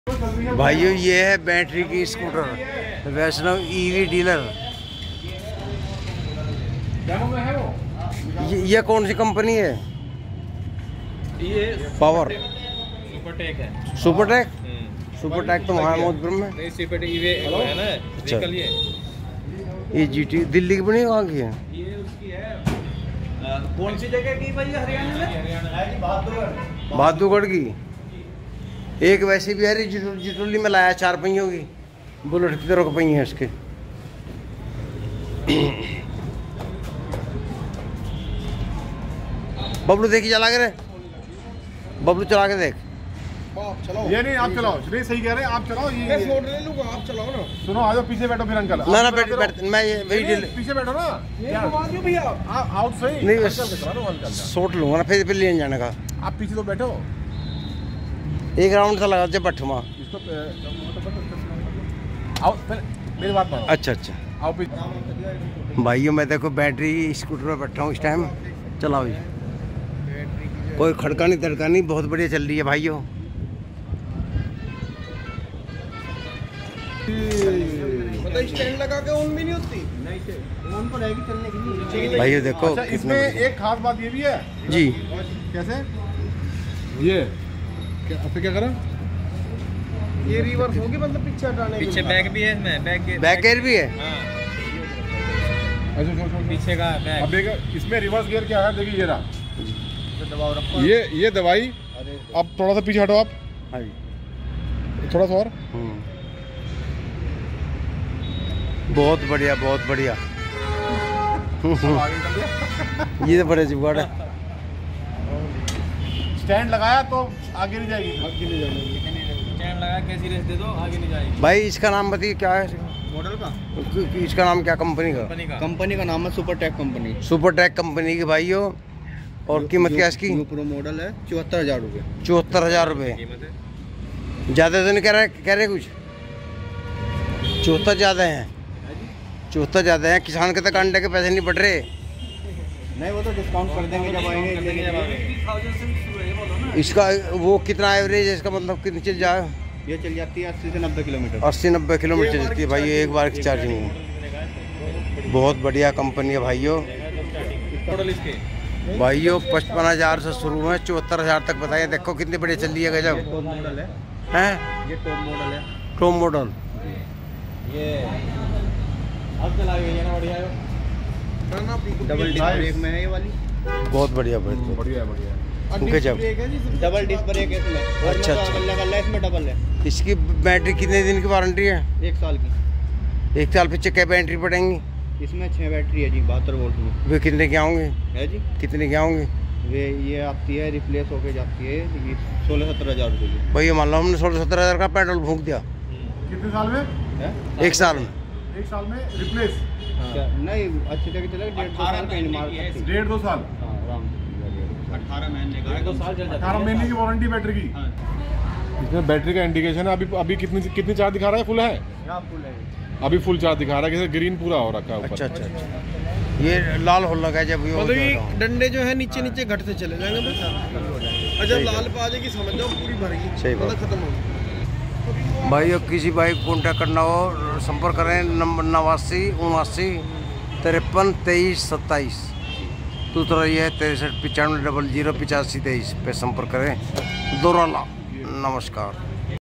भाइयों ये है बैटरी की स्कूटर वैष्णव ईवी डीलर। ये कौन सी कंपनी है? ये पावर सुपरटेक है। सुपरटेक? सुपरटेक तो वहाँ मोदपुर में। नहीं, सुपरटेक ये है ना। अच्छा। ये GT दिल्ली की बनी, वहाँ की है? ये उसकी है। कौन सी जगह की भाई? हरियाणा में बहादुरगढ़ की। एक वैसी भी है जिटोली में लाया, 4 पहियों की बुलेट की तरह पहिए हैं उसके। बबलू देखी चला के रे, बबलू चला के देख। आप चलाओ। ये नहीं आप चलाओ, नहीं सही कह रहे हैं, आप चलाओ। ये मैं फोन ले लूंगा, आप चलाओ ना। सुनो आ जाओ पीछे बैठो फिर अंकल। ना ना बैठ मैं ये वही पीछे बैठो ना। ये घुमा दो भैया, आउट सही नहीं शॉट लूंगा ना, फिर लेने जाने का। आप पीछे तो बैठो, एक राउंड सा लगा जब बैठूंगा। इसको आओ मेरी बात मानो। अच्छा अच्छा आओ पीछे। भाइयों मैं देखो बैटरी स्कूटर में बैठा हूँ इस टाइम। चलाओ जी, कोई खड़का नहीं तड़का नहीं, बहुत बढ़िया चल रही है भाइयों। स्टैंड लगा के ऑन भी नहीं होती। नहीं ऑन पर रहेगी, चलने की नहीं। भाइयों देखो अच्छा, इसमें एक खास बात ये भी है जी। कैसे ये आपने क्या करा? ये रिवर्स होगी, मतलब पीछे हटाने के। पीछे बैग भी है इसमें, बैक गेयर भी है। अच्छा छोड़ पीछे का बैग। अब इसमें रिवर्स गियर क्या है, देखिए ये रहा। दबाव रखो। ये दवाई। अब थोड़ा सा पीछे हटो आप। हाँ जी, थोड़ा सा और। बहुत बढ़िया बहुत बढ़िया। ये तो बड़े जुगाड़ है। स्टैंड लगाया तो आगे नहीं जाएगी। आगे नहीं जाएगी। स्टैंड लगा कैसी रेस दे दो, आगे नहीं जाएगी। भाई इसका नाम बताइए क्या है? मॉडल का, इसका नाम क्या कंपनी का? कंपनी का नाम है सुपरटेक कंपनी। सुपरटेक कंपनी की भाइयों। और कीमत क्या इसकी? प्रो मॉडल है, 74,000 रुपये। 74,000 रुपये। ज़्यादा तो नहीं कह रहे कुछ? 74 ज़्यादा है, 74 ज़्यादा है। किसान के तक अंडे के पैसे नहीं बढ़ रहे। नहीं वो तो डिस्काउंट कर देंगे जब आएंगे। इसका वो कितना एवरेज है इसका, मतलब कितनी चल जाए? ये चल जाती है 80 से 90 किलोमीटर। 80-90 किलोमीटर चलती है भाई एक बार की चार्जिंग में। बहुत बढ़िया कंपनी है भाइयों। भाइयों 55,000 से शुरू है, 74,000 तक बताइए। देखो कितनी बढ़िया चल रही है, गजब मॉडल है। ये टॉप मॉडल है। टॉप मॉडल ये अब चलाई गई है ना, बढ़िया है। डबल डिस्क ब्रेक में है ये वाली। बहुत बढ़िया बढ़िया बढ़िया बढ़िया। गजब। डबल डिस्क ब्रेक है इसमें। अच्छा अच्छा। लगा इसमें डबल है। इसकी बैटरी कितने दिन की वारंटी है? 1 साल की। 1 साल पीछे क्या बैटरी पड़ेंगी? इसमें 6 बैटरी है जी, 72 वोल्ट में। वे कितने के आऊँगे? है जी, कितने के आऊँगे? वे ये आती है रिप्लेस होके जाती है 16-17 हज़ार रुपये की। भैया मान लो हमने 16-17 हज़ार का पेट्रोल फूंक दिया कितने साल में? 1 साल में। 1 साल में रिप्लेस? नहीं अच्छी तरह चलेगा। 1.5-2 साल कहीं मार सकती है। 1.5-2 साल। 18 महीने का 2 साल चल जाता है। 18 महीने की वारंटी बैटरी की। इसमें बैटरी का इंडिकेशन है। अभी कितनी चार्ज दिखा रहा है? फुल है? फुल है अभी फुल चार्ज दिखा रहा है, जैसे ग्रीन पूरा हो रखा है ऊपर। अच्छा अच्छा अच्छा। ये लाल हो लगा है जब ये मतलब कि डंडे जो है नीचे नीचे घटते चले जाएंगे बस। अच्छा लाल पे आ जाएगी, समझ जाओ पूरी भरेगी। सही बात। खत्म होगी। भाई किसी भाई को कॉन्टैक्ट करना हो संपर्क करें नंबर 89 79 53 23 27। दूसरा ये है 63 95 00 85 23 पे संपर्क करें। दोराला। नमस्कार।